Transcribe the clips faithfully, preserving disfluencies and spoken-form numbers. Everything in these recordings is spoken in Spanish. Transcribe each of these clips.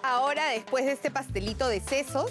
Ahora, después de este pastelito de sesos,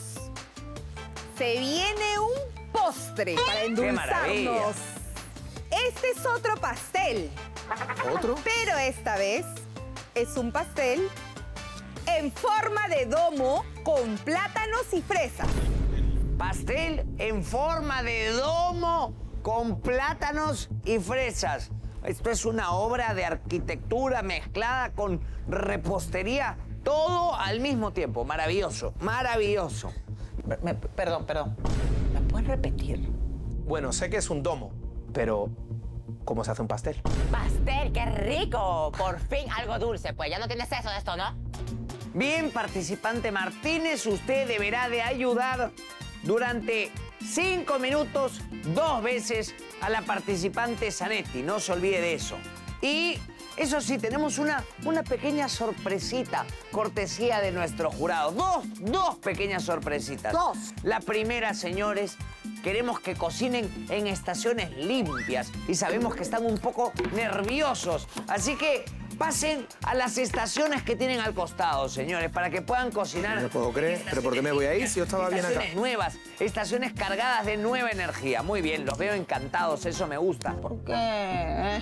se viene un postre para endulzarnos. Este es otro pastel. ¿Otro? Pero esta vez es un pastel en forma de domo con plátanos y fresas. Pastel en forma de domo con plátanos y fresas. Esto es una obra de arquitectura mezclada con repostería, todo al mismo tiempo. Maravilloso, maravilloso. Me, perdón, perdón. ¿Me pueden repetir? Bueno, sé que es un domo, pero ¿cómo se hace un pastel? ¡Pastel, qué rico! Por fin algo dulce, pues ya no tienes eso de esto, ¿no? Bien, participante Martínez, usted deberá de ayudar durante cinco minutos dos veces a la participante Zanetti. No se olvide de eso. Y eso sí, tenemos una, una pequeña sorpresita, cortesía de nuestros jurados. Dos, dos pequeñas sorpresitas. Dos. La primera, señores, queremos que cocinen en estaciones limpias y sabemos que están un poco nerviosos. Así que pasen a las estaciones que tienen al costado, señores, para que puedan cocinar. No puedo creer, pero ¿por qué me voy a ir si yo estaba bien acá? Estaciones nuevas, estaciones cargadas de nueva energía. Muy bien, los veo encantados, eso me gusta. ¿Por qué?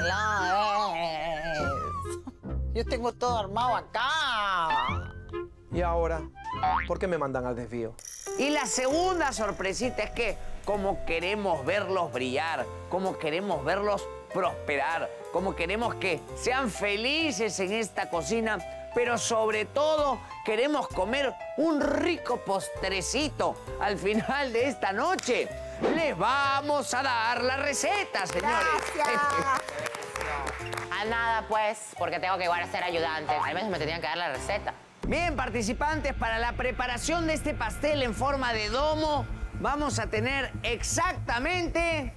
¿Verdad? Yo tengo todo armado acá. ¿Y ahora? ¿Por qué me mandan al desvío? Y la segunda sorpresita es que como queremos verlos brillar, como queremos verlos prosperar, como queremos que sean felices en esta cocina, pero sobre todo queremos comer un rico postrecito al final de esta noche. Les vamos a dar la receta, señores. Gracias. A nada, pues, porque tengo que igual a ser ayudante. Al menos me tenían que dar la receta. Bien, participantes, para la preparación de este pastel en forma de domo, vamos a tener exactamente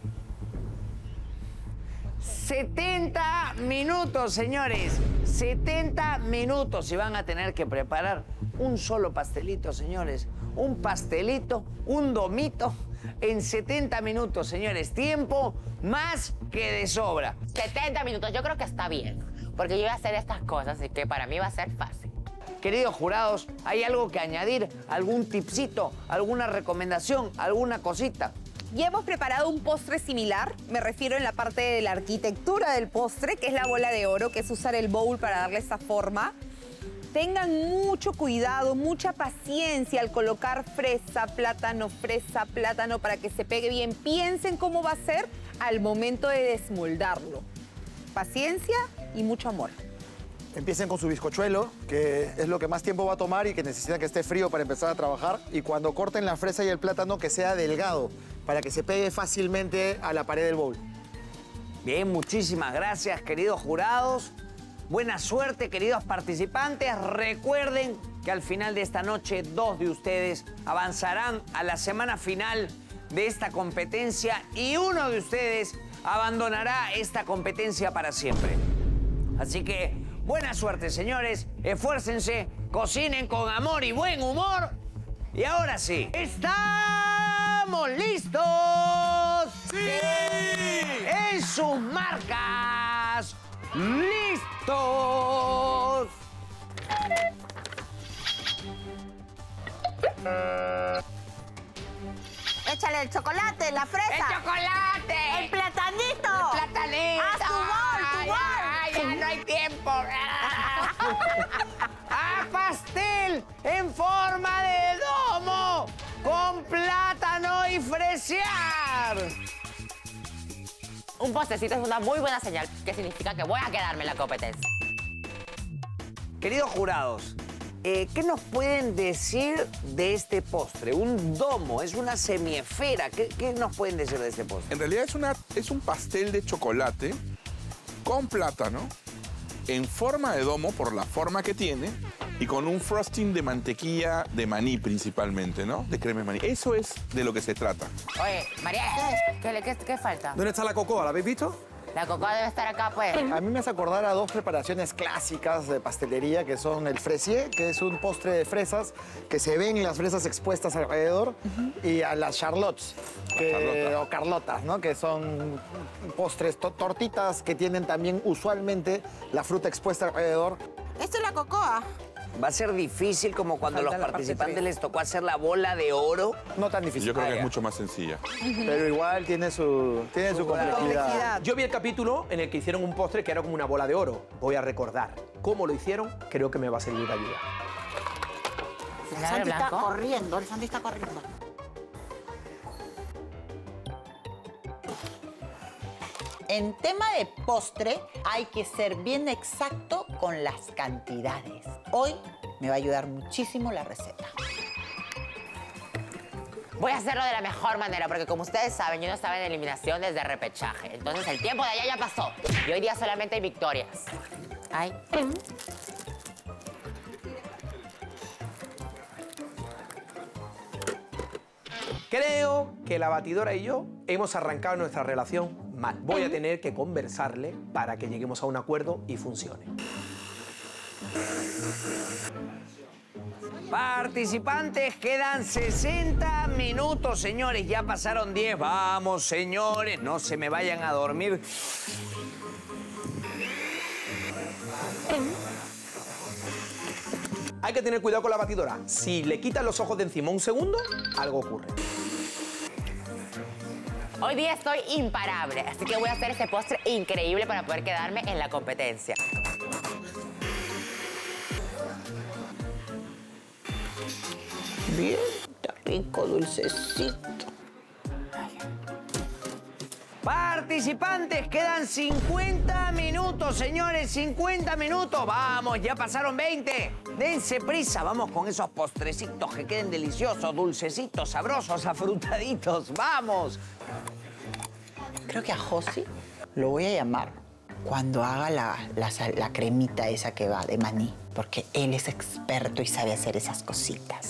setenta minutos, señores. setenta minutos y van a tener que preparar un solo pastelito, señores. Un pastelito, un domito en setenta minutos, señores. Tiempo más que de sobra. setenta minutos, yo creo que está bien. Porque yo voy a hacer estas cosas, así que para mí va a ser fácil. Queridos jurados, ¿hay algo que añadir? ¿Algún tipcito? ¿Alguna recomendación? ¿Alguna cosita? Ya hemos preparado un postre similar, me refiero en la parte de la arquitectura del postre, que es la bola de oro, que es usar el bowl para darle esa forma. Tengan mucho cuidado, mucha paciencia al colocar fresa, plátano, fresa, plátano, para que se pegue bien. Piensen cómo va a ser al momento de desmoldarlo. Paciencia y mucho amor. Empiecen con su bizcochuelo, que es lo que más tiempo va a tomar y que necesitan que esté frío para empezar a trabajar. Y cuando corten la fresa y el plátano, que sea delgado, para que se pegue fácilmente a la pared del bowl. Bien, muchísimas gracias, queridos jurados. Buena suerte, queridos participantes. Recuerden que al final de esta noche, dos de ustedes avanzarán a la semana final de esta competencia y uno de ustedes abandonará esta competencia para siempre. Así que buena suerte, señores. Esfuércense, cocinen con amor y buen humor. Y ahora sí, ¿estamos listos? ¡Sí! En sus marcas, ¡listos! Échale el chocolate, la fresa. ¡El chocolate! ¡El platanito! ¡El platanito! ¡Haz tu bol, tu Ay, bol! ay, ya no hay tiempo! ¡A pastel en forma de domo con plátano y fresear! Un postrecito es una muy buena señal, que significa que voy a quedarme en la competencia. Queridos jurados, eh, ¿qué nos pueden decir de este postre? Un domo, es una semiesfera. ¿Qué, qué nos pueden decir de este postre? En realidad es, una, es un pastel de chocolate con plátano en forma de domo por la forma que tiene y con un frosting de mantequilla de maní principalmente, ¿no? De crema de maní. Eso es de lo que se trata. Oye, María, ¿qué, qué, qué falta? ¿Dónde está la cocoa? ¿La habéis visto? La cocoa debe estar acá, pues. A mí me hace acordar a dos preparaciones clásicas de pastelería, que son el fresier, que es un postre de fresas, que se ven las fresas expuestas alrededor, uh-huh. y a las charlottes, que, Carlota. o carlotas, ¿no? Que son postres, to tortitas que tienen también usualmente la fruta expuesta alrededor. Esto es la cocoa. Va a ser difícil como cuando a los Falta la parte participantes tres. les tocó hacer la bola de oro. No tan difícil. Yo creo Ah, que ya. es mucho más sencilla. Pero igual tiene su, tiene su complejidad. Complejidad. Yo vi el capítulo en el que hicieron un postre que era como una bola de oro. Voy a recordar cómo lo hicieron, creo que me va a servir de ayuda. El ¿Vinagre Santi está blanco? corriendo, el Santi está corriendo. En tema de postre, hay que ser bien exacto con las cantidades. Hoy me va a ayudar muchísimo la receta. Voy a hacerlo de la mejor manera, porque como ustedes saben, yo no estaba en eliminación desde repechaje. Entonces el tiempo de allá ya pasó. Y hoy día solamente hay victorias. Ay. Creo que la batidora y yo hemos arrancado nuestra relación mal. Voy a tener que conversarle para que lleguemos a un acuerdo y funcione. Participantes, quedan sesenta minutos, señores. Ya pasaron diez. Vamos, señores, no se me vayan a dormir. Hay que tener cuidado con la batidora. Si le quitas los ojos de encima un segundo, algo ocurre. Hoy día estoy imparable, así que voy a hacer este postre increíble para poder quedarme en la competencia. Bien, está rico, dulcecito. Participantes, quedan cincuenta minutos, señores, cincuenta minutos. Vamos, ya pasaron veinte. Dense prisa, vamos con esos postrecitos que queden deliciosos, dulcecitos, sabrosos, afrutaditos. ¡Vamos! Creo que a Josi lo voy a llamar cuando haga la, la, sal- la cremita esa que va de maní, porque él es experto y sabe hacer esas cositas.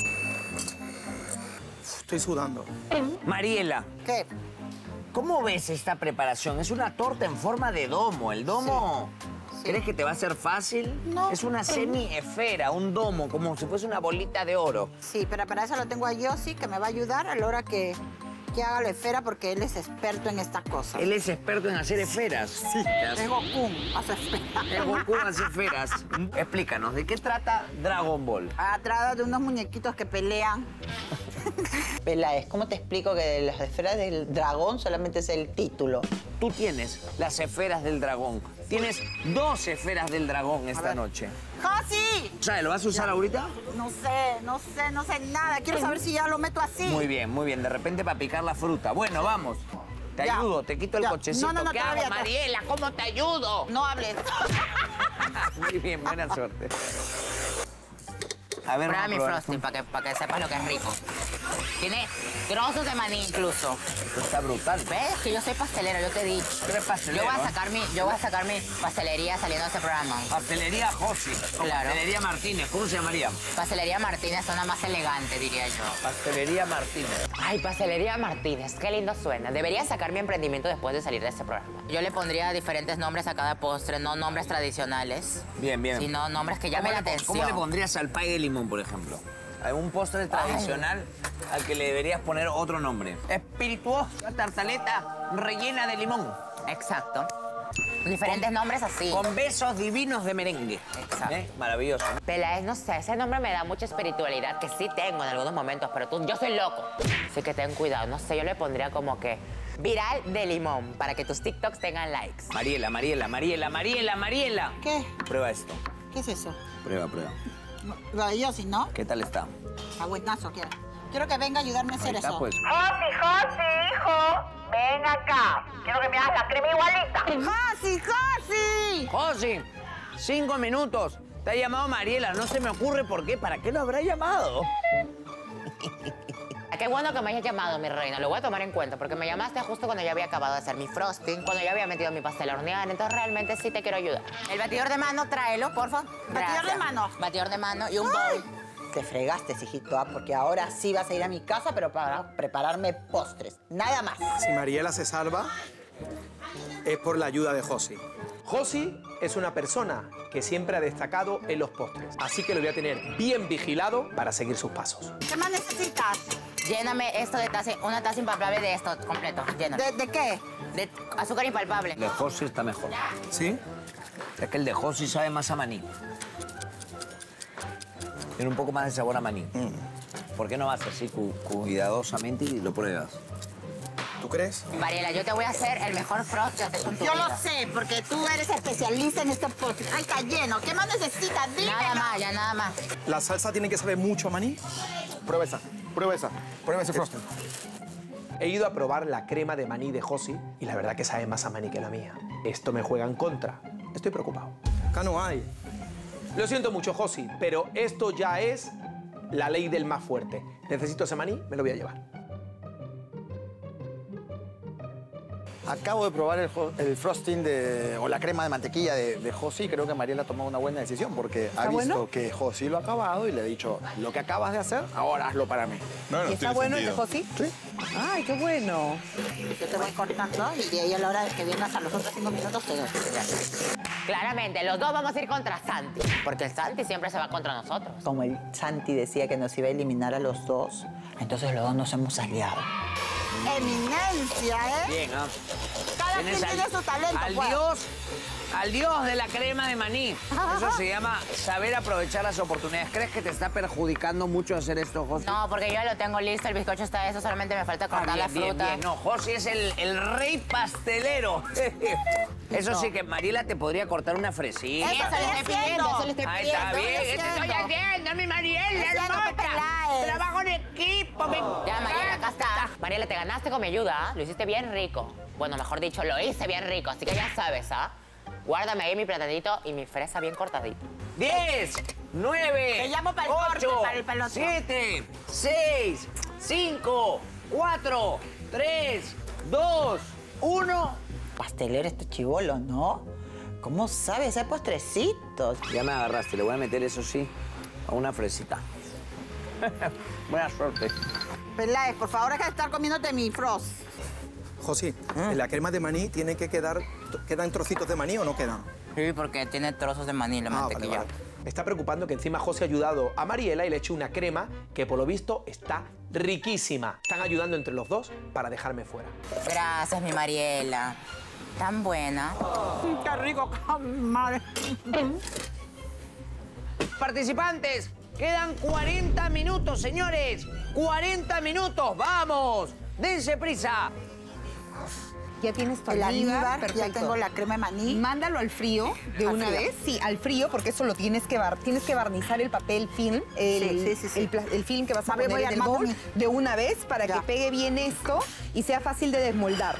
Estoy sudando. Mariela, ¿Qué? ¿cómo ves esta preparación? Es una torta en forma de domo. ¿El domo Sí. crees que te va a ser fácil? No. Es una semi-esfera, un domo, como si fuese una bolita de oro. Sí, pero para eso lo tengo a Yossi, que me va a ayudar a la hora que, que haga la esfera, porque él es experto en estas cosas. Él es experto en hacer esferas. Sí. Es Goku, hace esfera. El Goku hace esferas. Explícanos, ¿de qué trata Dragon Ball? Atrás de unos muñequitos que pelean. Peláez, ¿cómo te explico que de las esferas del dragón solamente es el título? Tú tienes las esferas del dragón. Tienes dos esferas del dragón esta ver. noche. ¡Josi! ¿Sabes? ¿Lo vas a usar ahorita? No sé, no sé, no sé nada. Quiero saber si ya lo meto así. Muy bien, muy bien. De repente para picar la fruta. Bueno, vamos. Te Ya. ayudo, te quito el Ya. cochecito. No, no, no, ¿Qué todavía hago, no. Mariela? ¿Cómo te ayudo? No hables. Muy bien, buena suerte. A ver, Prueba vamos a mi probar frosting para que, para que sepas lo que es rico. Tiene trozos de maní incluso. esto. Está brutal. ¿Ves? Que yo soy pastelera, yo te di. Tú eres pastelero, Yo voy a ¿eh? sacar mi, yo voy a sacar mi pastelería saliendo de este programa. Pastelería Josi. o Claro. Pastelería Martínez. ¿Cómo se llamaría? Pastelería Martínez suena más elegante, diría yo. Pastelería Martínez. Ay, Pastelería Martínez, qué lindo suena. Debería sacar mi emprendimiento después de salir de este programa. Yo le pondría diferentes nombres a cada postre, no nombres tradicionales, Bien, bien. sino nombres que llamen la ¿Cómo le- atención. ¿Cómo le pondrías al pay de limón, por ejemplo? Un postre tradicional al que le deberías poner otro nombre. Espirituosa tartaleta rellena de limón. Exacto. Diferentes nombres así. Con besos divinos de merengue. Exacto. ¿Eh? Maravilloso. Peláez, no sé, ese nombre me da mucha espiritualidad, que sí tengo en algunos momentos, pero tú, yo soy loco. Así que ten cuidado, no sé, yo le pondría como que viral de limón, para que tus TikToks tengan likes. Mariela, Mariela, Mariela, Mariela, Mariela. ¿Qué? Prueba esto. ¿Qué es eso? Prueba, prueba. Lo de Yossi, ¿no? ¿Qué tal está? Está buenazo, quiero. Quiero que venga a ayudarme a hacer Ahí está, eso. pues. Josi, Josi, hijo, ven acá. Quiero que me hagas la crema igualita. ¡Josi, Josi! Josi, cinco minutos. Te ha llamado Mariela. No se me ocurre por qué. ¿Para qué lo habrá llamado? Qué bueno que me hayas llamado, mi reina. Lo voy a tomar en cuenta porque me llamaste justo cuando yo había acabado de hacer mi frosting, cuando yo había metido mi pastel a hornear. Entonces realmente sí te quiero ayudar. El batidor de mano, tráelo, por favor. ¿Batidor de mano? Batidor de mano y un Ay. bowl. Te fregaste, hijito, ¿ah? Porque ahora sí vas a ir a mi casa, pero para prepararme postres. Nada más. Si Mariela se salva, es por la ayuda de Josi. Josi es una persona que siempre ha destacado en los postres, así que lo voy a tener bien vigilado para seguir sus pasos. ¿Qué más necesitas? Lléname esto de taza, una taza impalpable de esto completo. Llénalo. ¿De, de qué? De azúcar impalpable. El de Josi está mejor. ¿Sí? Es que el de Josi sabe más a maní. Tiene un poco más de sabor a maní. Mm. ¿Por qué no vas así cu cuidadosamente y lo pruebas? ¿Tú crees? Mariela, yo te voy a hacer el mejor frost que haces con tu Yo vida. lo sé, porque tú eres especialista en este postre. Ay, está lleno. ¿Qué más necesitas? Dime. Nada más, ya nada más. ¿La salsa tiene que saber mucho a maní? Prueba esa, prueba esa. Prueba ese frosting. He ido a probar la crema de maní de Josi y la verdad que sabe más a maní que la mía. Esto me juega en contra. Estoy preocupado. Acá no hay. Lo siento mucho, Josi, pero esto ya es la ley del más fuerte. Necesito ese maní, me lo voy a llevar. Acabo de probar el, el frosting de, o la crema de mantequilla de, de Josi y creo que Mariela ha tomado una buena decisión porque ha visto bueno? que Josi lo ha acabado y le ha dicho, lo que acabas de hacer, ahora hazlo para mí. No, no ¿Y está tiene bueno sentido. este Josi? Sí. Ay, qué bueno. Yo te voy cortando y de ahí a la hora de que vengas a los otros cinco minutos te doy. Claramente, los dos vamos a ir contra Santi. Porque el Santi siempre se va contra nosotros. Como el Santi decía que nos iba a eliminar a los dos, entonces los dos nos hemos aliado. Eminencia, ¿eh? Bien, ¿ah? Cada Tienes quien tiene al- su talento, Al pues. dios, al dios de la crema de maní. Eso se llama saber aprovechar las oportunidades. ¿Crees que te está perjudicando mucho hacer esto, Josi? No, porque yo ya lo tengo listo, el bizcocho está eso, solamente me falta Ah, cortar bien, la bien, fruta. bien. No, Josi es el, el rey pastelero. Eso sí que Mariela te podría cortar una fresita. Eso le estoy pidiendo, eso le estoy Ahí pidiendo. está bien. estoy Eso estoy haciendo. haciendo, mi Mariela, Haciendo, hermosa. Pepe Láez. Trabajo en equipo. me Ya, Mariela, acá encanta. está. Mariela, te ganaste con mi ayuda, ¿ah? Lo hiciste bien rico. Bueno, mejor dicho, lo hice bien rico, así que ya sabes, ¿ah? Guárdame ahí mi platanito y mi fresa bien cortadita. diez, nueve, Te llamo para el corte, ocho, para el pelotón. siete, seis, cinco, cuatro, tres, dos, uno. Pastelero este chivolo, ¿no? ¿Cómo sabe hacer postrecitos? Ya me agarraste, le voy a meter eso sí a una fresita. Buena suerte. Peláez, por favor, deja de estar comiéndote mi frost. Josi, ¿en la crema de maní tiene que quedar... ¿Quedan trocitos de maní o no quedan? Sí, porque tiene trozos de maní la Ah, vale, vale. Me está preocupando que encima José ha ayudado a Mariela y le ha hecho una crema que por lo visto está riquísima. Están ayudando entre los dos para dejarme fuera. Gracias, mi Mariela. Tan buena. Qué rico, madre. Participantes, quedan cuarenta minutos, señores. cuarenta minutos, vamos. Dense prisa. Ya tienes tu El almíbar, almíbar, ya perfecto. tengo la crema de maní. Mándalo al frío de Al una frío. vez. Sí, al frío, porque eso lo tienes que bar tienes que barnizar el papel film, el, Sí, sí, sí, sí. el pla- el film que vas a A ver, poner voy en el armando bowl mi- de una vez para Ya. que pegue bien esto y sea fácil de desmoldar.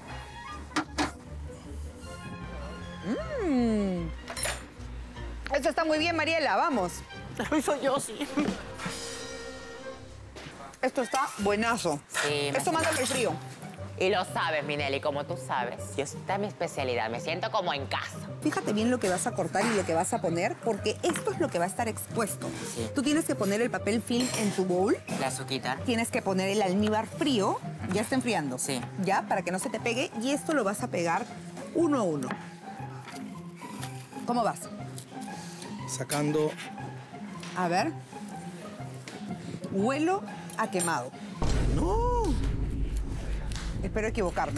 Mm. Esto está muy bien, Mariela, vamos. Lo hizo yo, sí. Esto está buenazo. Sí, me Esto mándalo al frío. Y lo sabes, Minelli, como tú sabes. Yo esta es mi especialidad, me siento como en casa. Fíjate bien lo que vas a cortar y lo que vas a poner, porque esto es lo que va a estar expuesto. Sí. Tú tienes que poner el papel film en tu bowl. La azuquita. Tienes que poner el almíbar frío, ya está enfriando. Sí. Ya, para que no se te pegue. Y esto lo vas a pegar uno a uno. ¿Cómo vas? Sacando... A ver. Huelo a quemado. ¡No! Espero equivocarme.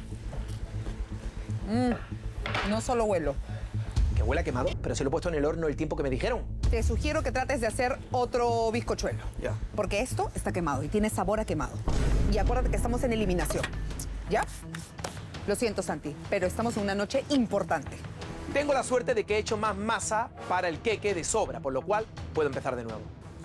Mm, no solo huelo. Que huele a quemado, pero se lo he puesto en el horno el tiempo que me dijeron. Te sugiero que trates de hacer otro bizcochuelo. Ya. Porque esto está quemado y tiene sabor a quemado. Y acuérdate que estamos en eliminación. ¿Ya? Lo siento, Santi, pero estamos en una noche importante. Tengo la suerte de que he hecho más masa para el queque de sobra, por lo cual puedo empezar de nuevo.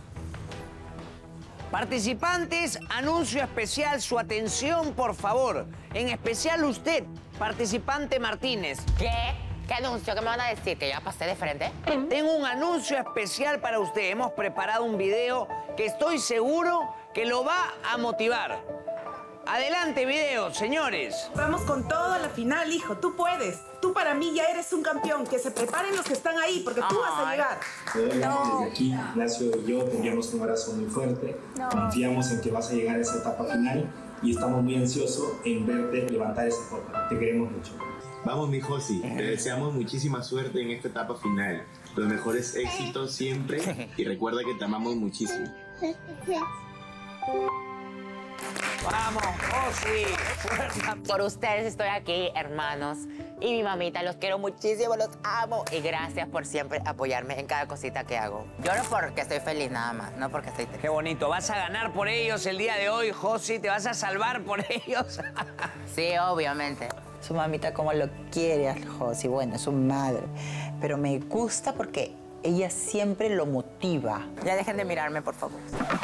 Participantes, anuncio especial, su atención, por favor. En especial usted, participante Martínez. ¿Qué? ¿Qué anuncio? ¿Qué me van a decir? ¿Que ya pasé de frente? Tengo un anuncio especial para usted. Hemos preparado un video que estoy seguro que lo va a motivar. Adelante, video, señores. Vamos con todo a la final, hijo. Tú puedes. Tú para mí ya eres un campeón. Que se preparen los que están ahí, porque tú vas a Ay. llegar. Desde aquí, Ignacio y yo te enviamos un abrazo muy fuerte. Confiamos en que vas a llegar a esa etapa final y estamos muy ansiosos en verte levantar esa copa. Te queremos mucho. Vamos, mi Josi, te deseamos muchísima suerte en esta etapa final. Los mejores éxitos siempre y recuerda que te amamos muchísimo. Vamos, Josi. Fuerza. Por ustedes estoy aquí, hermanos. Y mi mamita, los quiero muchísimo, los amo. Y gracias por siempre apoyarme en cada cosita que hago. Lloro porque estoy feliz nada más, no porque estoy triste. Qué bonito. Vas a ganar por ellos el día de hoy, Josi. Te vas a salvar por ellos. Sí, obviamente. Su mamita como lo quiere al Josi, bueno, es su madre. Pero me gusta porque ella siempre lo motiva. Ya dejen de mirarme, por favor.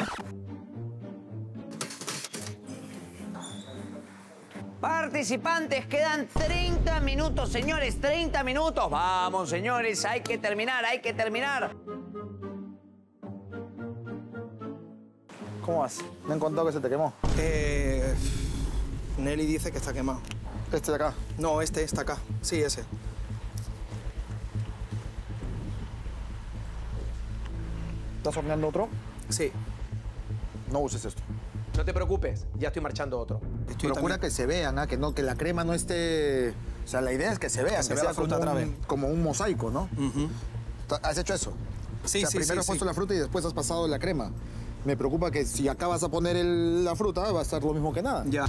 Participantes, quedan treinta minutos, señores, treinta minutos. Vamos, señores, hay que terminar, hay que terminar. ¿Cómo vas? Me han contado que se te quemó. Eh, Nelly dice que está quemado. ¿Este de acá? No, este está acá. Sí, ese. ¿Estás horneando otro? Sí. No uses esto. No te preocupes, ya estoy marchando otro. Estoy Procura también- que se vean, ¿ah? que, no, que la crema no esté... O sea, la idea es que se vea, se que vea sea la fruta como, otra un, vez. como un mosaico, ¿no? Ujú. ¿Has hecho eso? Sí, o sea, sí, primero sí, has puesto sí. la fruta y después has pasado la crema. Me preocupa que si acá vas a poner el- la fruta, va a estar lo mismo que nada. Ya.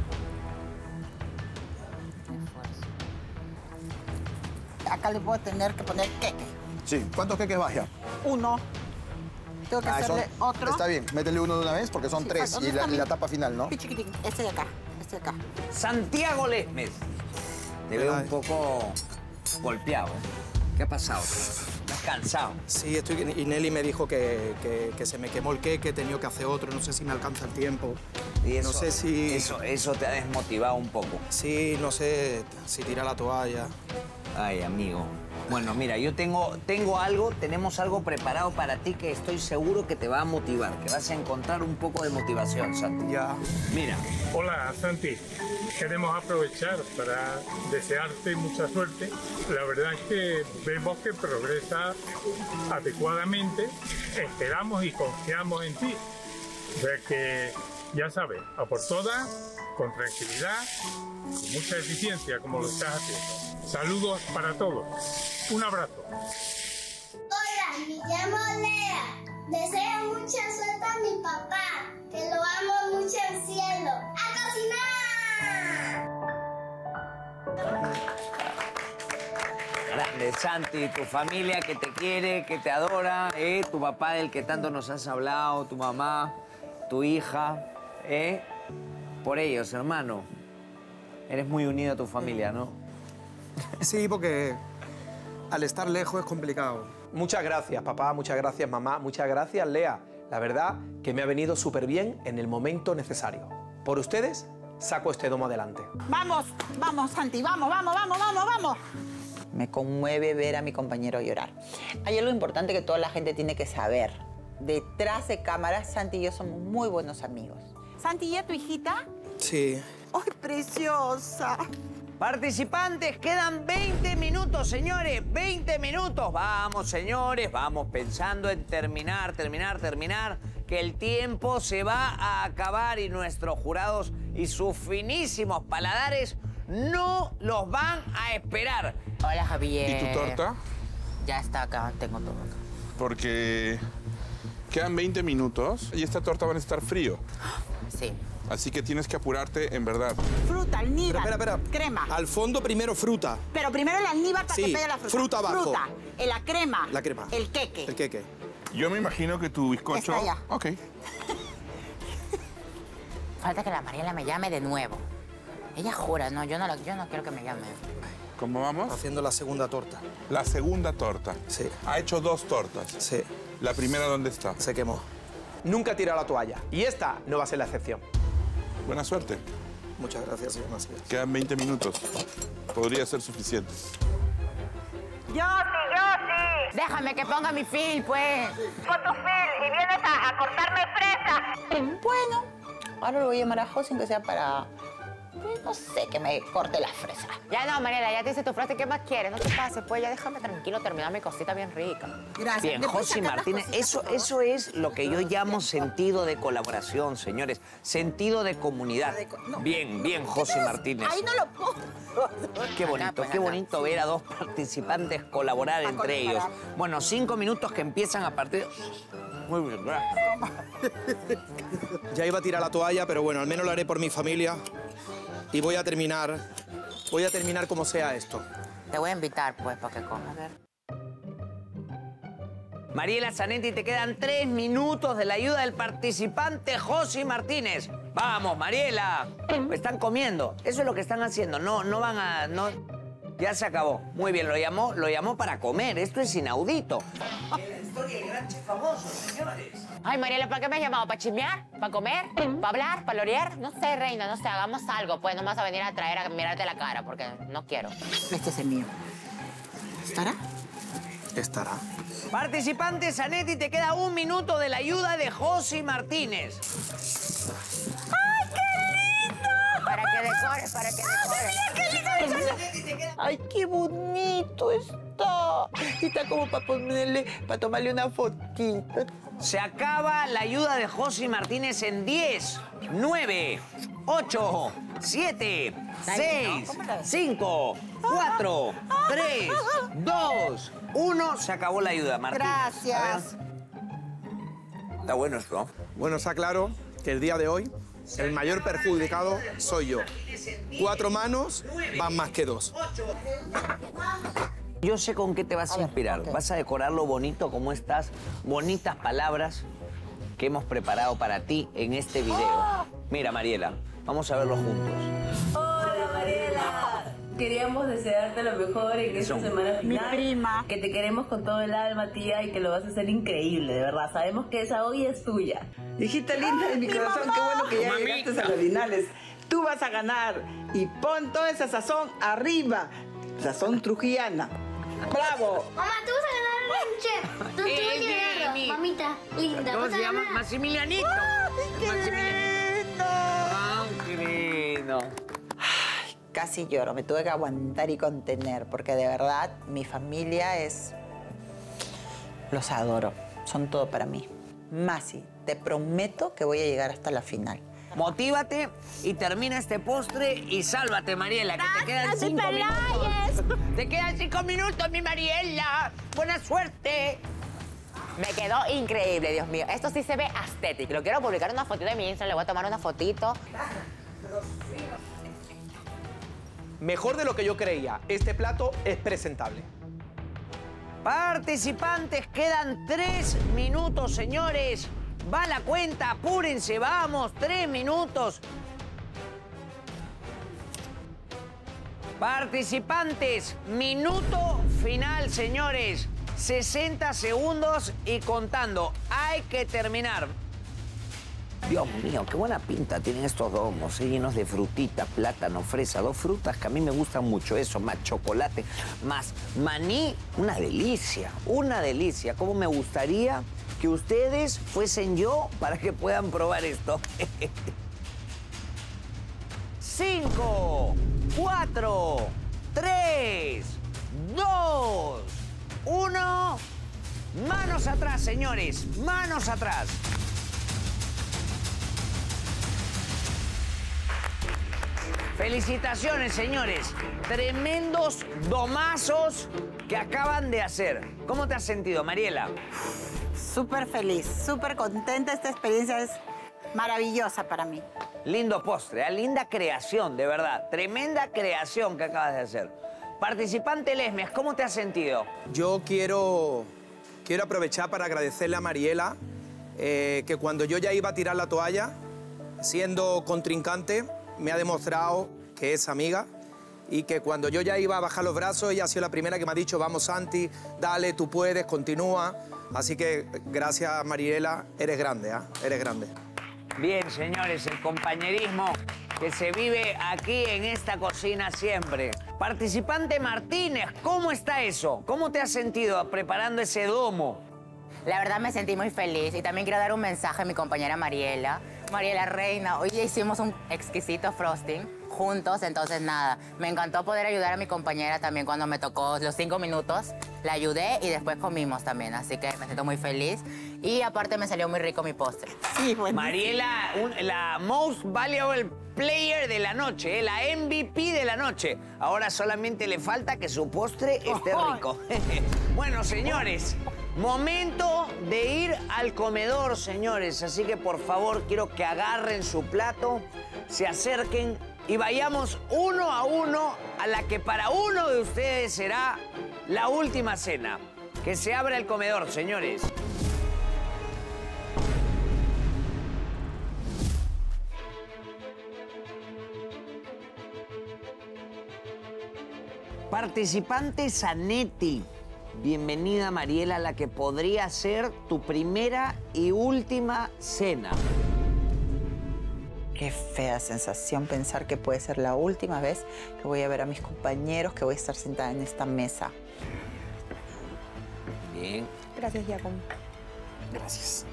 Acá le puedo tener que poner queque. Sí. ¿Cuántos queques vas ya? Uno. Tengo que Ah, hacerle son- otro. Está bien, métele uno de una vez porque son Sí, tres ¿dónde y la, está mi- y la tapa final, ¿no? Pichiquitín. Este de acá. Este de acá. Santiago Lesmes. Te veo un poco golpeado. ¿Qué ha pasado? ¿Estás cansado? Sí, estoy... Y Nelly me dijo que, que, que se me quemó el queque, he tenido que hacer otro, no sé si me alcanza el tiempo. Y eso, no sé si... Eso, eso te ha desmotivado un poco. Sí, no sé si tirar la toalla. Ay, amigo. Bueno, mira, yo tengo, tengo algo, tenemos algo preparado para ti que estoy seguro que te va a motivar, que vas a encontrar un poco de motivación, Santi. Ya. Mira. Hola, Santi. Queremos aprovechar para desearte mucha suerte. La verdad es que vemos que progresas adecuadamente. Esperamos y confiamos en ti. O sea que, ya sabes, a por todas, con tranquilidad, con mucha eficiencia, como lo estás haciendo. Saludos para todos. Un abrazo. Hola, me llamo Lea. Deseo mucha suerte a mi papá, que lo amo mucho al cielo. ¡A cocinar! Grande, Santi, tu familia que te quiere, que te adora, ¿eh? Tu papá del que tanto nos has hablado, tu mamá, tu hija, ¿eh? Por ellos, hermano. Eres muy unido a tu familia, ¿no? Sí, porque al estar lejos es complicado. Muchas gracias, papá, muchas gracias, mamá, muchas gracias, Lea. La verdad que me ha venido súper bien en el momento necesario. Por ustedes, saco este domo adelante. Vamos, vamos, Santi, vamos, vamos, vamos, vamos, vamos. Me conmueve ver a mi compañero llorar. Hay algo importante que toda la gente tiene que saber. Detrás de cámaras, Santi y yo somos muy buenos amigos. Santi, ¿y a tu hijita? Sí. ¡Ay, preciosa! Participantes, quedan veinte minutos, señores, veinte minutos. Vamos, señores, vamos pensando en terminar, terminar, terminar, que el tiempo se va a acabar y nuestros jurados y sus finísimos paladares no los van a esperar. Hola, Javier. ¿Y tu torta? Ya está acá, tengo todo acá. Porque quedan veinte minutos y esta torta va a necesitar frío. Sí. Así que tienes que apurarte en verdad. Fruta, almíbar, Espera, espera, espera. crema. Al fondo primero fruta. Pero primero el almíbar para Sí, que pegue la fruta. fruta abajo. Fruta, eh, la crema. La crema. El queque. El queque. Yo me imagino que tu bizcocho... Está allá. Ok. Falta que la Mariela me llame de nuevo. Ella jura, no, yo no, la- yo no quiero que me llame. ¿Cómo vamos? Haciendo la segunda torta. La segunda torta. Sí. Ha hecho dos tortas. Sí. ¿La primera dónde está? Se quemó. Nunca tira la toalla. Y esta no va a ser la excepción. Buena suerte. Muchas gracias, señor Macías. Quedan veinte minutos. Podría ser suficiente. Yo sí, yo sí. Déjame que ponga mi fil, pues. Con tu fil y vienes a, a cortarme fresas. Bueno, ahora lo voy a llamar a José, que sea para, pues, no sé, que me corte la fresa. Ya no, Mariela, ya te hice tu frase. ¿Qué más quieres? No te pases, pues ya déjame tranquilo terminar mi cosita bien rica. Gracias. Bien, ¿Me puedes José sacar las Martínez, cositas, eso, por favor? eso es lo que yo llamo sentido de colaboración, señores. Sentido de comunidad. Bien, bien, José Martínez. Ahí no lo pongo. Qué bonito, qué bonito ver a dos participantes colaborar entre ellos. Bueno, cinco minutos que empiezan a partir... Muy bien, gracias. Ya iba a tirar la toalla, pero bueno, al menos lo haré por mi familia. Y voy a terminar, voy a terminar como sea esto. Te voy a invitar, pues, para que comas. A ver. Mariela Zanetti, te quedan tres minutos de la ayuda del participante Josi Martínez. Vamos, Mariela. Están comiendo. Eso es lo que están haciendo. No, no van a... No... Ya se acabó. Muy bien, lo llamó, lo llamó para comer. Esto es inaudito. La historia del gran chef famoso, señores. Ay, Mariela, ¿para qué me has llamado? ¿Para chismear? ¿Para comer? ¿Para hablar? ¿Para lorear? No sé, reina, no sé, hagamos algo. Pues no me vas a venir a traer a mirarte la cara, porque no quiero. Este es el mío. ¿Estará? Estará. Participante Zanetti, te queda un minuto de la ayuda de Josi Martínez. ¡Ay, qué lindo! Para que decores, para que decores. ¡Qué lindo! ¡Ay, qué bonito está! Está como para ponerle, para tomarle una fotito. Se acaba la ayuda de Josi Martínez en diez, nueve, ocho, siete, seis, cinco, cuatro, tres, dos, uno. Se acabó la ayuda, Martínez. Gracias. Está bueno esto, ¿no? Bueno, está claro que el día de hoy el mayor perjudicado soy yo. Cuatro manos van más que dos. Yo sé con qué te vas a, a inspirar. Ver, okay. Vas a decorarlo bonito como estas bonitas palabras que hemos preparado para ti en este video. ¡Oh! Mira, Mariela, vamos a verlo juntos. Hola, Mariela. Queríamos desearte lo mejor en esta semana final. Mi prima. Que te queremos con todo el alma, tía, y que lo vas a hacer increíble, de verdad. Sabemos que esa hoy es tuya. Hijita linda de mi, mi corazón, mamá. Qué bueno que ya Mamita. llegaste a los finales. Tú vas a ganar y pon toda esa sazón arriba. Sazón trujillana. ¡Bravo! Mamá, tú vas a ganar el chef. Tú tienes que ganarlo. Mamita, linda. ¿Cómo se llama? Maximilianito. ¡Ay, qué lindo! ¡Ay, qué lindo! Ay, casi lloro. Me tuve que aguantar y contener porque de verdad mi familia es... Los adoro. Son todo para mí. Masi, te prometo que voy a llegar hasta la final. Motívate y termina este postre y sálvate, Mariela, que te quedan cinco minutos. Te quedan cinco minutos, mi Mariela. Buena suerte. Me quedó increíble, Dios mío. Esto sí se ve estético. Lo quiero publicar una fotito de mi Instagram. Le voy a tomar una fotito. Mejor de lo que yo creía. Este plato es presentable. Participantes, quedan tres minutos, señores. Va la cuenta, apúrense, vamos, tres minutos. Participantes, minuto final, señores. sesenta segundos y contando. Hay que terminar. Dios mío, qué buena pinta tienen estos domos, ¿eh? Llenos de frutitas, plátano, fresa, dos frutas que a mí me gustan mucho, eso, más chocolate, más maní. Una delicia, una delicia. ¿Cómo me gustaría que ustedes fuesen yo para que puedan probar esto? Cinco, cuatro, tres, dos, uno. Manos atrás, señores, manos atrás. Felicitaciones, señores. Tremendos domazos que acaban de hacer. ¿Cómo te has sentido, Mariela? Súper feliz, súper contenta. Esta experiencia es maravillosa para mí. Lindo postre, ¿eh? Linda creación, de verdad. Tremenda creación que acabas de hacer. Participante Lesmes, ¿cómo te has sentido? Yo quiero, quiero aprovechar para agradecerle a Mariela eh, que cuando yo ya iba a tirar la toalla, siendo contrincante, me ha demostrado que es amiga y que cuando yo ya iba a bajar los brazos, ella ha sido la primera que me ha dicho, vamos, Santi, dale, tú puedes, continúa. Así que gracias, Mariela, eres grande, ¿eh? Eres grande. Bien, señores, el compañerismo que se vive aquí en esta cocina siempre. Participante Martínez, ¿cómo está eso? ¿Cómo te has sentido preparando ese domo? La verdad me sentí muy feliz y también quiero dar un mensaje a mi compañera Mariela. Mariela Reina, hoy ya hicimos un exquisito frosting juntos, entonces nada, me encantó poder ayudar a mi compañera también cuando me tocó los cinco minutos. La ayudé y después comimos también, así que me siento muy feliz. Y aparte me salió muy rico mi postre. Sí, bueno. Mariela, un, la Most Valuable Player de la noche, ¿eh? La M V P de la noche. Ahora solamente le falta que su postre esté rico. Bueno, señores, Momento de ir al comedor, señores. Así que, por favor, quiero que agarren su plato, se acerquen y vayamos uno a uno a la que para uno de ustedes será la última cena. Que se abra el comedor, señores. Participante Zanetti. Bienvenida, Mariela, a la que podría ser tu primera y última cena. Qué fea sensación pensar que puede ser la última vez que voy a ver a mis compañeros, que voy a estar sentada en esta mesa. Bien. Gracias, Giacomo. Gracias.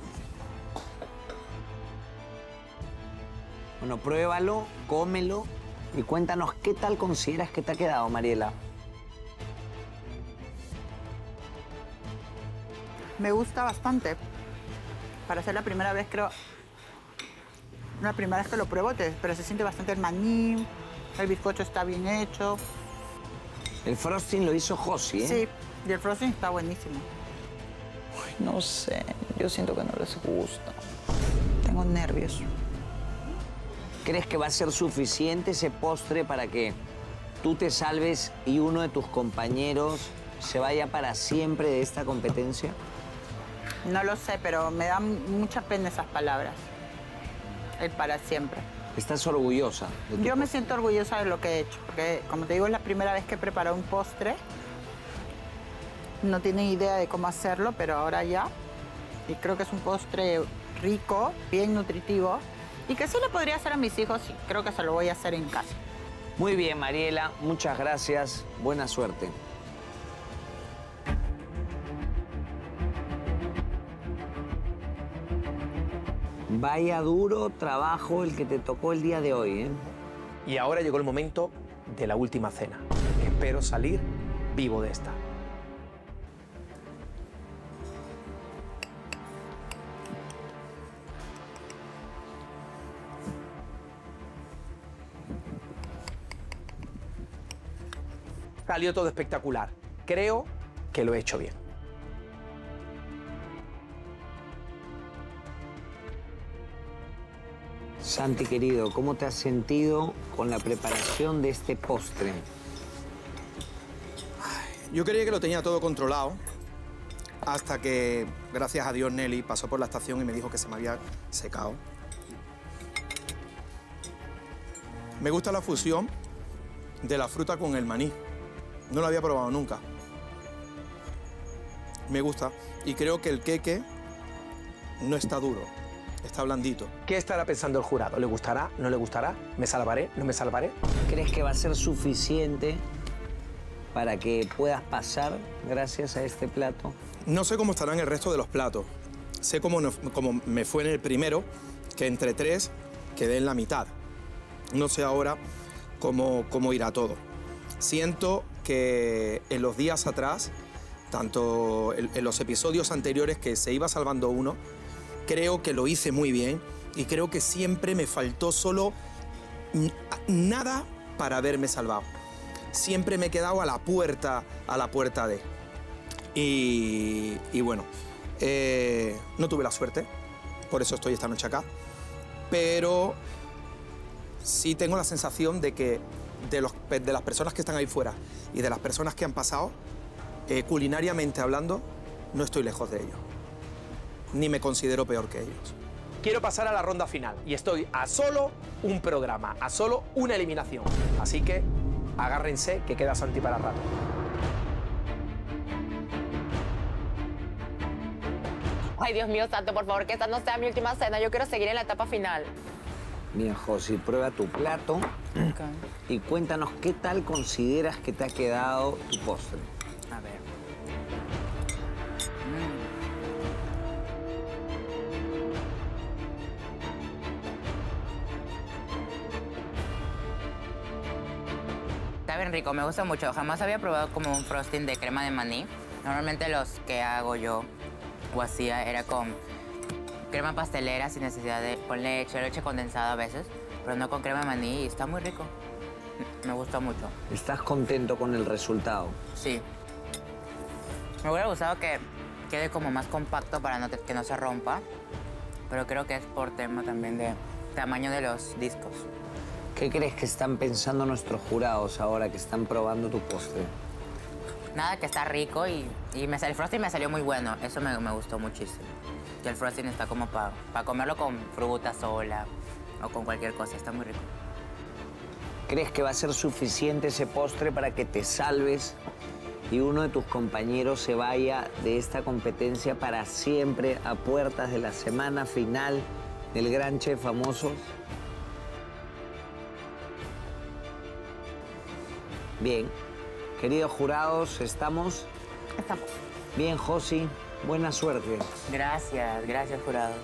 Bueno, pruébalo, cómelo y cuéntanos qué tal consideras que te ha quedado, Mariela. Me gusta bastante. Para ser la primera vez, creo... La primera vez que lo pruebo, te- pero se siente bastante el maní, el bizcocho está bien hecho. El frosting lo hizo Josi, ¿eh? Sí, y el frosting está buenísimo. Uy, no sé, yo siento que no les gusta. Tengo nervios. ¿Crees que va a ser suficiente ese postre para que tú te salves y uno de tus compañeros se vaya para siempre de esta competencia? No lo sé, pero me dan mucha pena esas palabras. El para siempre. ¿Estás orgullosa de tu Yo me postre? siento orgullosa de lo que he hecho, porque como te digo, es la primera vez que he preparado un postre. No tienen idea de cómo hacerlo, pero ahora ya. Y creo que es un postre rico, bien nutritivo, y que sí le podría hacer a mis hijos, y creo que se lo voy a hacer en casa. Muy bien, Mariela. Muchas gracias. Buena suerte. Vaya duro trabajo el que te tocó el día de hoy, ¿eh? Y ahora llegó el momento de la última cena. Espero salir vivo de esta. Salió todo espectacular. Creo que lo he hecho bien. Santi, querido, ¿cómo te has sentido con la preparación de este postre? Yo creía que lo tenía todo controlado hasta que, gracias a Dios, Nelly pasó por la estación y me dijo que se me había secado. Me gusta la fusión de la fruta con el maní. No lo había probado nunca. Me gusta. Y creo que el queque no está duro, está blandito. ¿Qué estará pensando el jurado? ¿Le gustará? ¿No le gustará? ¿Me salvaré? ¿No me salvaré? ¿Crees que va a ser suficiente para que puedas pasar gracias a este plato? No sé cómo estarán el resto de los platos. Sé cómo, no- cómo me fue en el primero, que entre tres quedé en la mitad. No sé ahora cómo, cómo irá todo. Siento que en los días atrás, tanto en, en los episodios anteriores que se iba salvando uno, creo que lo hice muy bien y creo que siempre me faltó solo n- nada para haberme salvado. Siempre me he quedado a la puerta, a la puerta de. Y, y bueno, eh, no tuve la suerte, por eso estoy esta noche acá, pero sí tengo la sensación de que de, los, de las personas que están ahí fuera y de las personas que han pasado, eh, culinariamente hablando, no estoy lejos de ellos. Ni me considero peor que ellos. Quiero pasar a la ronda final y estoy a solo un programa, a solo una eliminación. Así que agárrense que queda Santi para rato. Ay, Dios mío santo, por favor, que esta no sea mi última cena. Yo quiero seguir en la etapa final. Bien, Josi, prueba tu plato y cuéntanos qué tal consideras que te ha quedado tu postre. A ver. Está bien rico, me gusta mucho. Jamás había probado como un frosting de crema de maní. Normalmente los que hago yo o hacía era con crema pastelera sin necesidad de... con leche, leche condensada a veces, pero no con crema de maní y está muy rico. Me gusta mucho. ¿Estás contento con el resultado? Sí. Me hubiera gustado que quede como más compacto para no te- que no se rompa. Pero creo que es por tema también de tamaño de los discos. ¿Qué crees que están pensando nuestros jurados ahora que están probando tu postre? Nada, que está rico y, y me, sal- el frosting me salió muy bueno. Eso me, me gustó muchísimo. Y el frosting está como para comerlo con fruta sola o con cualquier cosa. Está muy rico. ¿Crees que va a ser suficiente ese postre para que te salves y uno de tus compañeros se vaya de esta competencia para siempre a puertas de la semana final del Gran Chef Famosos? Bien. Queridos jurados, ¿estamos? Estamos. Bien, Josi. Buena suerte. Gracias, gracias, jurados.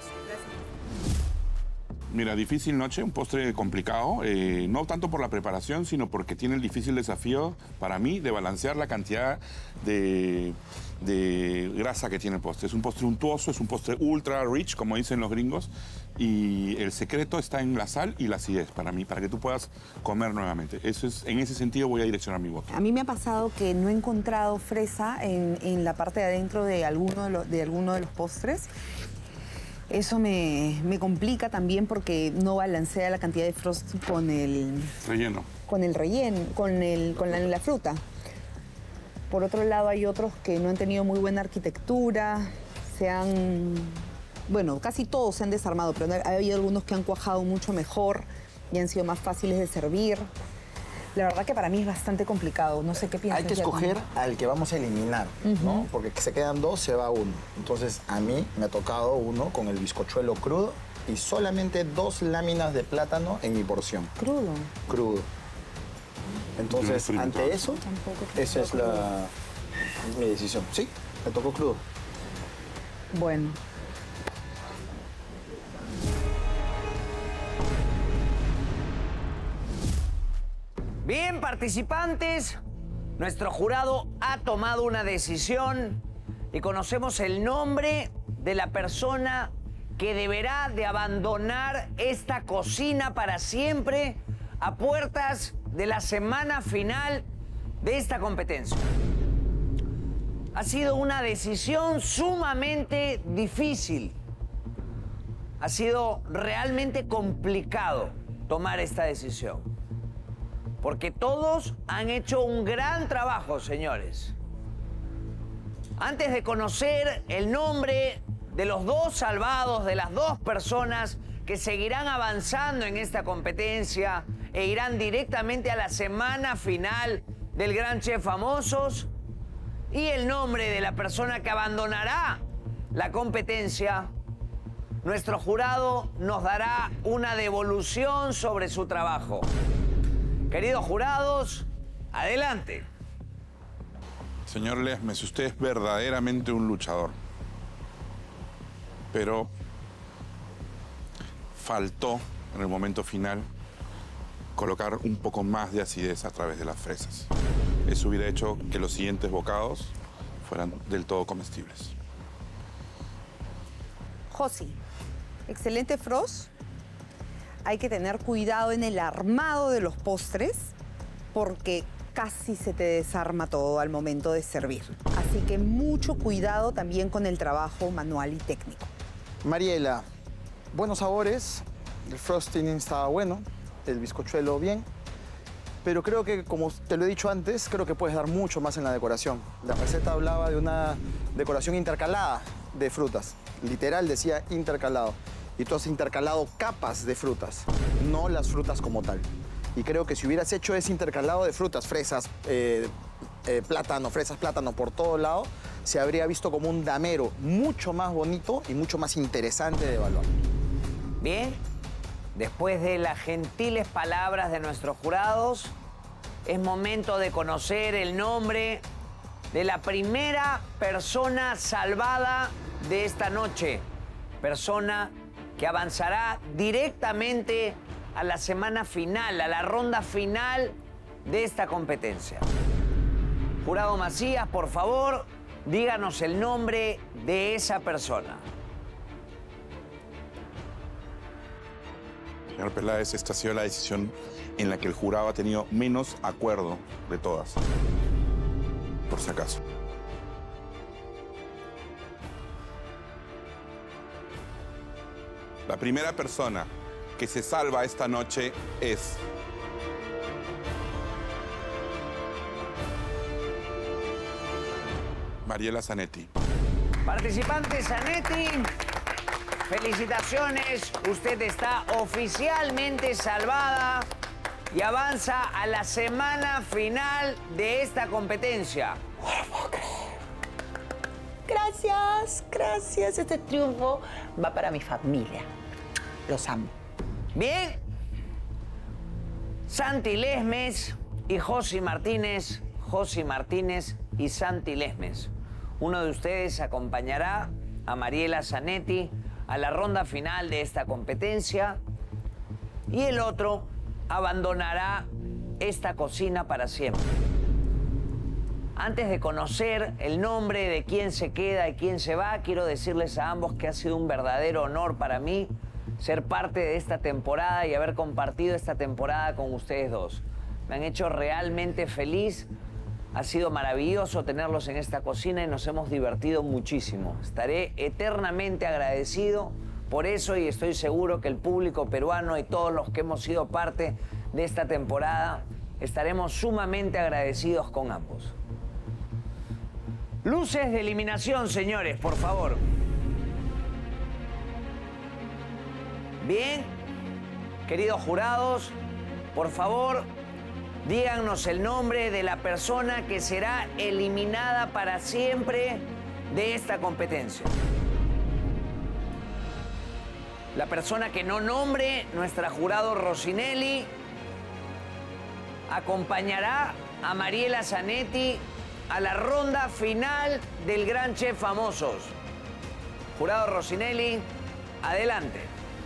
Mira, difícil noche, un postre complicado, eh, no tanto por la preparación, sino porque tiene el difícil desafío, para mí, de balancear la cantidad de, de grasa que tiene el postre. Es un postre untuoso, es un postre ultra rich, como dicen los gringos, y el secreto está en la sal y la acidez, para mí, para que tú puedas comer nuevamente. Eso es, en ese sentido voy a direccionar mi voto. A mí me ha pasado que no he encontrado fresa en, en la parte de adentro de alguno de, los, de alguno de los postres. Eso me, me complica también porque no balancea la cantidad de frost con el Relleno. con el relleno, con, el, con la, la fruta. Por otro lado, hay otros que no han tenido muy buena arquitectura, se han... Bueno, casi todos se han desarmado, pero hay habido algunos que han cuajado mucho mejor y han sido más fáciles de servir. La verdad que para mí es bastante complicado. No sé qué piensas. Hay que escoger Giacomo. al que vamos a eliminar, ¿no? Ujú. Porque se quedan dos, se va uno. Entonces, a mí me ha tocado uno con el bizcochuelo crudo y solamente dos láminas de plátano en mi porción. Crudo. Crudo. Entonces, ante eso, esa es la, mi decisión. Sí, me tocó crudo. Bueno. Bien, participantes, nuestro jurado ha tomado una decisión y conocemos el nombre de la persona que deberá de abandonar esta cocina para siempre a puertas de la semana final de esta competencia. Ha sido una decisión sumamente difícil. Ha sido realmente complicado tomar esta decisión. Porque todos han hecho un gran trabajo, señores. Antes de conocer el nombre de los dos salvados, de las dos personas que seguirán avanzando en esta competencia e irán directamente a la semana final del Gran Chef Famosos, y el nombre de la persona que abandonará la competencia, nuestro jurado nos dará una devolución sobre su trabajo. Queridos jurados, adelante. Señor Lesmes, usted es verdaderamente un luchador. Pero faltó en el momento final colocar un poco más de acidez a través de las fresas. Eso hubiera hecho que los siguientes bocados fueran del todo comestibles. Josi, excelente frost. Hay que tener cuidado en el armado de los postres porque casi se te desarma todo al momento de servir. Así que mucho cuidado también con el trabajo manual y técnico. Mariela, buenos sabores, el frosting estaba bueno, el bizcochuelo bien, pero creo que, como te lo he dicho antes, creo que puedes dar mucho más en la decoración. La receta hablaba de una decoración intercalada de frutas, literal decía intercalado. Y tú has intercalado capas de frutas, no las frutas como tal. Y creo que si hubieras hecho ese intercalado de frutas, fresas, eh, eh, plátano, fresas, plátano por todo lado, se habría visto como un damero mucho más bonito y mucho más interesante de evaluar. Bien, después de las gentiles palabras de nuestros jurados, es momento de conocer el nombre de la primera persona salvada de esta noche. Persona que avanzará directamente a la semana final, a la ronda final de esta competencia. Jurado Macías, por favor, díganos el nombre de esa persona. Señor Peláez, esta ha sido la decisión en la que el jurado ha tenido menos acuerdo de todas. Por si acaso. La primera persona que se salva esta noche es... Mariela Zanetti. Participante Zanetti, felicitaciones. Usted está oficialmente salvada y avanza a la semana final de esta competencia. Gracias, gracias. Este triunfo va para mi familia. Los amo. Bien. Santi Lesmes y Josi Martínez. Josi Martínez y Santi Lesmes. Uno de ustedes acompañará a Mariela Zanetti a la ronda final de esta competencia y el otro abandonará esta cocina para siempre. Antes de conocer el nombre de quién se queda y quién se va, quiero decirles a ambos que ha sido un verdadero honor para mí ser parte de esta temporada y haber compartido esta temporada con ustedes dos. Me han hecho realmente feliz. Ha sido maravilloso tenerlos en esta cocina y nos hemos divertido muchísimo. Estaré eternamente agradecido por eso y estoy seguro que el público peruano y todos los que hemos sido parte de esta temporada estaremos sumamente agradecidos con ambos. Luces de eliminación, señores, por favor. Bien, queridos jurados, por favor, díganos el nombre de la persona que será eliminada para siempre de esta competencia. La persona que no nombre, nuestra jurado Rosinelli, acompañará a Mariela Zanetti a la ronda final del Gran Chef Famosos. Jurado Rosinelli, adelante.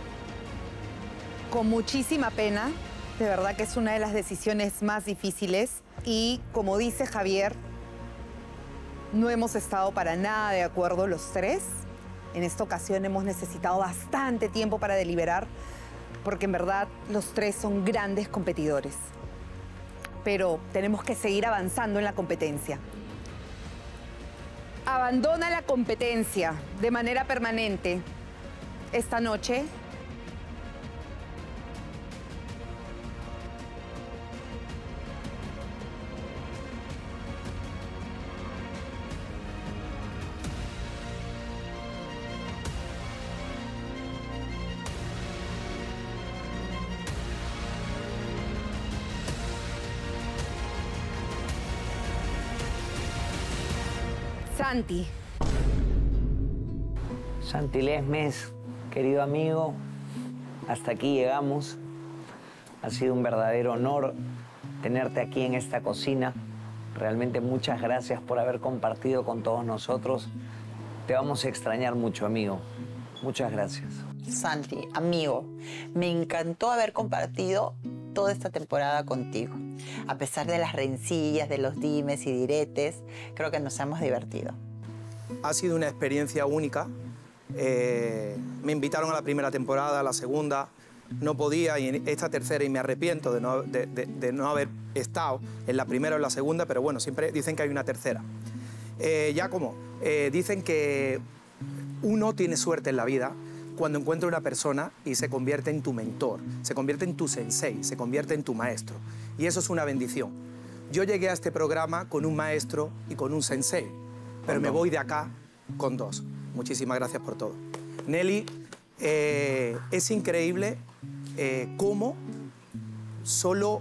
Con muchísima pena, de verdad que es una de las decisiones más difíciles y, como dice Javier, no hemos estado para nada de acuerdo los tres. En esta ocasión hemos necesitado bastante tiempo para deliberar porque en verdad los tres son grandes competidores. Pero tenemos que seguir avanzando en la competencia. Abandona la competencia de manera permanente esta noche Santi. Santi Lesmes, querido amigo, hasta aquí llegamos. Ha sido un verdadero honor tenerte aquí en esta cocina. Realmente muchas gracias por haber compartido con todos nosotros. Te vamos a extrañar mucho, amigo. Muchas gracias. Santi, amigo, me encantó haber compartido toda esta temporada contigo. A pesar de las rencillas, de los dimes y diretes, creo que nos hemos divertido. Ha sido una experiencia única. Eh, me invitaron a la primera temporada, a la segunda, no podía, y en esta tercera, y me arrepiento de no, de, de, de no haber estado en la primera o en la segunda, pero bueno, siempre dicen que hay una tercera. Eh, ya como, eh, dicen que uno tiene suerte en la vida cuando encuentra una persona y se convierte en tu mentor, se convierte en tu sensei, se convierte en tu maestro. Y eso es una bendición. Yo llegué a este programa con un maestro y con un sensei, pero me voy de acá con dos. Muchísimas gracias por todo. Nelly, eh, es increíble eh, cómo solo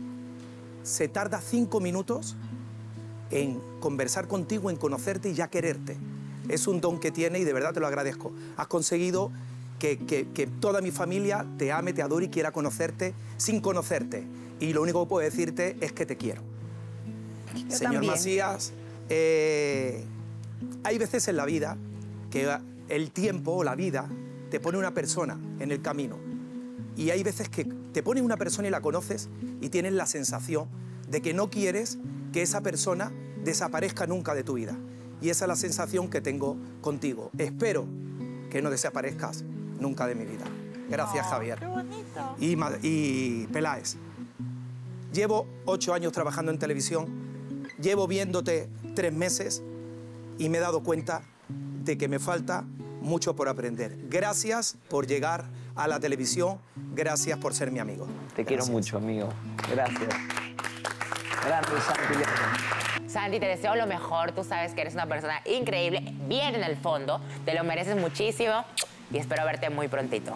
se tarda cinco minutos en conversar contigo, en conocerte y ya quererte. Es un don que tiene y de verdad te lo agradezco. Has conseguido que, que, que toda mi familia te ame, te adore y quiera conocerte sin conocerte. Y lo único que puedo decirte es que te quiero. Yo Señor también. Macías, eh, hay veces en la vida que el tiempo o la vida te pone una persona en el camino. Y hay veces que te pone una persona y la conoces y tienes la sensación de que no quieres que esa persona desaparezca nunca de tu vida. Y esa es la sensación que tengo contigo. Espero que no desaparezcas nunca de mi vida. Gracias, Oh, Javier. qué bonito. Y, Ma- y Peláez, llevo ocho años trabajando en televisión, llevo viéndote tres meses y me he dado cuenta de que me falta mucho por aprender. Gracias por llegar a la televisión. Gracias por ser mi amigo. Te quiero mucho, amigo. Gracias. Gracias, Santi. Santi, te deseo lo mejor. Tú sabes que eres una persona increíble, bien en el fondo. Te lo mereces muchísimo y espero verte muy prontito.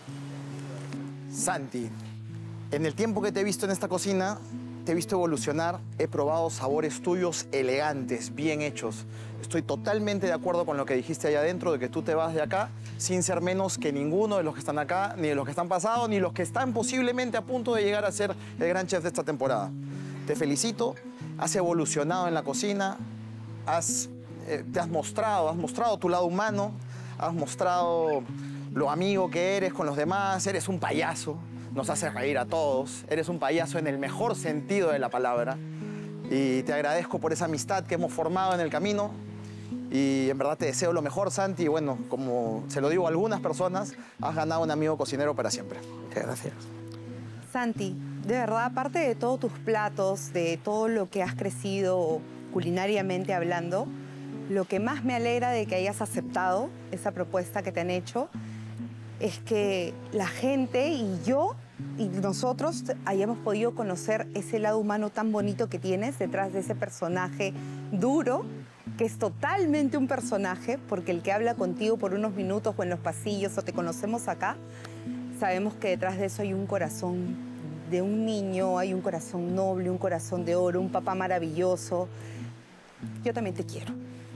Santi, en el tiempo que te he visto en esta cocina, te he visto evolucionar. He probado sabores tuyos elegantes, bien hechos. Estoy totalmente de acuerdo con lo que dijiste allá adentro, de que tú te vas de acá sin ser menos que ninguno de los que están acá, ni de los que están pasados, ni los que están posiblemente a punto de llegar a ser el gran chef de esta temporada. Te felicito, has evolucionado en la cocina, has, eh, te has mostrado, has mostrado tu lado humano, has mostrado lo amigo que eres con los demás, eres un payaso, nos haces reír a todos, eres un payaso en el mejor sentido de la palabra. Y te agradezco por esa amistad que hemos formado en el camino. Y en verdad te deseo lo mejor, Santi. Y bueno, como se lo digo a algunas personas, has ganado un amigo cocinero para siempre. Muchas gracias. Santi, de verdad, aparte de todos tus platos, de todo lo que has crecido culinariamente hablando, lo que más me alegra de que hayas aceptado esa propuesta que te han hecho es que la gente y yo y nosotros hayamos podido conocer ese lado humano tan bonito que tienes detrás de ese personaje duro, que es totalmente un personaje, porque el que habla contigo por unos minutos o en los pasillos o te conocemos acá, sabemos que detrás de eso hay un corazón de un niño, hay un corazón noble, un corazón de oro, un papá maravilloso. Yo también te quiero.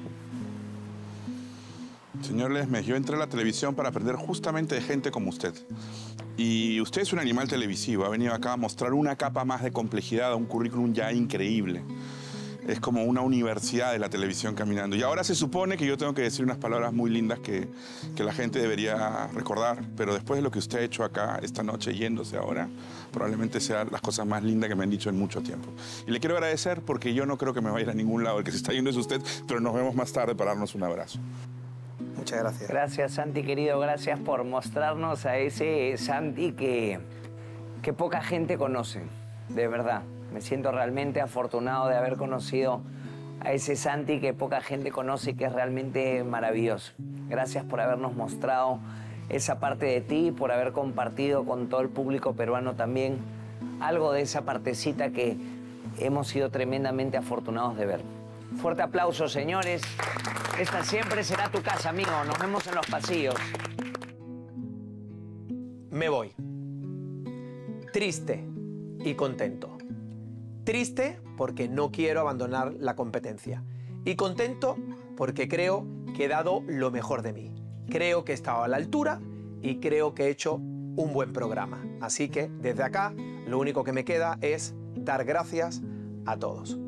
Señor Lesmes, yo entré a la televisión para aprender justamente de gente como usted. Y usted es un animal televisivo, ha venido acá a mostrar una capa más de complejidad a un currículum ya increíble. Es como una universidad de la televisión caminando. Y ahora se supone que yo tengo que decir unas palabras muy lindas que, que la gente debería recordar, pero después de lo que usted ha hecho acá esta noche, yéndose ahora, probablemente sean las cosas más lindas que me han dicho en mucho tiempo. Y le quiero agradecer porque yo no creo que me vaya a ir a ningún lado. El que se está yendo es usted, pero nos vemos más tarde para darnos un abrazo. Muchas gracias. Gracias, Santi, querido. Gracias por mostrarnos a ese Santi que, que poca gente conoce, de verdad. Me siento realmente afortunado de haber conocido a ese Santi que poca gente conoce y que es realmente maravilloso. Gracias por habernos mostrado esa parte de ti, por haber compartido con todo el público peruano también algo de esa partecita que hemos sido tremendamente afortunados de ver. Fuerte aplauso, señores. Esta siempre será tu casa, amigo. Nos vemos en los pasillos. Me voy. Triste y contento. Triste porque no quiero abandonar la competencia. Y contento porque creo que he dado lo mejor de mí. Creo que he estado a la altura y creo que he hecho un buen programa. Así que desde acá lo único que me queda es dar gracias a todos.